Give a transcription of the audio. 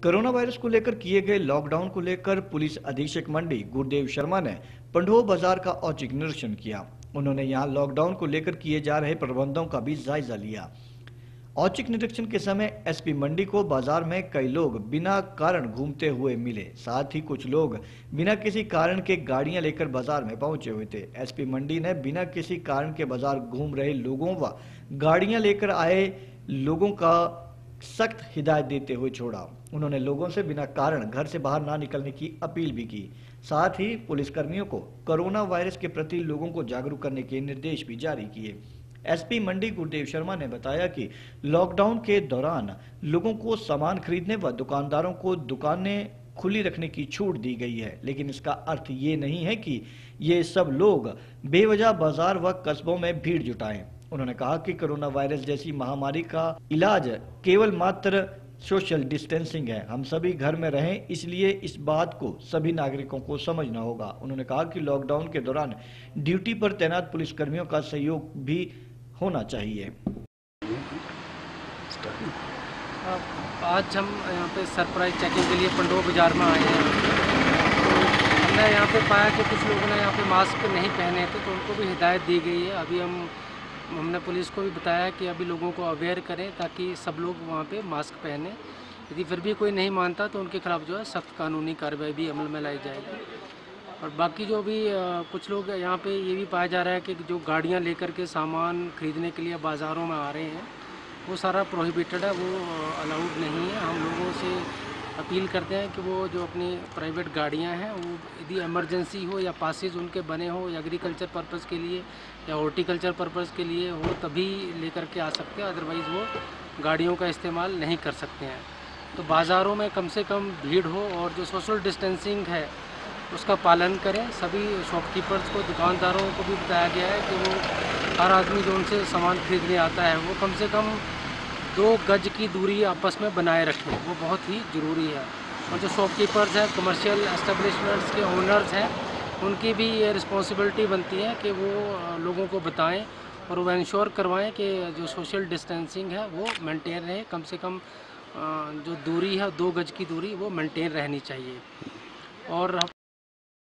Corona virus को लेकर किए गए लॉकडाउन को लेकर पुलिस अधीक्षक मंडी गुरदेव शर्मा ने पंडोह बाजार का औचक निरीक्षण किया। उन्होंने यहां लॉकडाउन को लेकर किए जा रहे प्रबंधों का भी जायजा लिया। औचक निरीक्षण के समय एसपी मंडी को बाजार में कई लोग बिना कारण घूमते हुए मिले। साथ ही कुछ लोग बिना किसी कारण के गाड़ियां लेकर बाजार में पहुंचे हुए थे। एसपी मंडी ने बिना किसी कारण के बाजार घूम रहे लोगों व गाड़ियां लेकर आए लोगों का सख्त हिदायत देते हुए छोड़ा। उन्होंने लोगों से बिना कारण घर से बाहर ना निकलने की अपील भी की। साथ ही पुलिसकर्मियों को कोरोना वायरस के प्रति लोगों को जागरूक करने के निर्देश भी जारी किए। एसपी मंडी गुरदेव शर्मा ने बताया कि लॉकडाउन के दौरान लोगों को सामान खरीदने व दुकानदारों को दुकानें खुली रखने की छूट दी गई है, लेकिन इसका अर्थ ये नहीं है कि ये सब लोग बेवजह बाजार व कस्बों में भीड़ जुटाएं। उन्होंने कहा कि कोरोना वायरस जैसी महामारी का इलाज केवल मात्र सोशल डिस्टेंसिंग है। हम सभी घर में रहें, इसलिए इस बात को सभी नागरिकों को समझना होगा। उन्होंने कहा कि लॉकडाउन के दौरान ड्यूटी पर तैनात पुलिसकर्मियों का सहयोग भी होना चाहिए। आज हम यहाँ पे सरप्राइज चेकिंग के लिए पंडोह बाजार में आए हैं। हमने यहाँ पे पाया कि कुछ लोगों ने यहाँ पे मास्क नहीं पहने थे, तो उनको भी हिदायत दी गई है। अभी हमने पुलिस को भी बताया कि अभी लोगों को अवेयर करें ताकि सब लोग वहाँ पे मास्क पहने। यदि फिर भी कोई नहीं मानता तो उनके खिलाफ जो है सख्त कानूनी कार्रवाई भी अमल में लाई जाएगी। और बाकी जो भी कुछ लोग यहाँ पे ये भी पाया जा रहा है कि जो गाड़ियाँ लेकर के सामान खरीदने के लिए बाज़ारों में आ रहे हैं, वो सारा प्रोहिबिटेड है, वो अलाउड नहीं है। हम लोगों से अपील करते हैं कि वो जो अपनी प्राइवेट गाड़ियां हैं वो यदि इमरजेंसी हो या पासेज उनके बने हो एग्रीकल्चर पर्पज़ के लिए या हॉर्टिकल्चर पर्पज़ के लिए हो तभी लेकर के आ सकते हैं, अदरवाइज़ वो गाड़ियों का इस्तेमाल नहीं कर सकते हैं। तो बाज़ारों में कम से कम भीड़ हो और जो सोशल डिस्टेंसिंग है उसका पालन करें। सभी शॉपकीपर्स को, दुकानदारों को भी बताया गया है कि वो हर आदमी जो उनसे सामान खरीदने आता है वो कम से कम 2 गज की दूरी आपस में बनाए रखें, वो बहुत ही ज़रूरी है। और जो शॉपकीपर्स हैं, कमर्शियल एस्टेब्लिशमेंट्स के ओनर्स हैं, उनकी भी ये रिस्पॉन्सिबिलिटी बनती है कि वो लोगों को बताएं और वो इंश्योर करवाएं कि जो सोशल डिस्टेंसिंग है वो मेंटेन रहे। कम से कम जो दूरी है 2 गज की दूरी वो मेंटेन रहनी चाहिए। और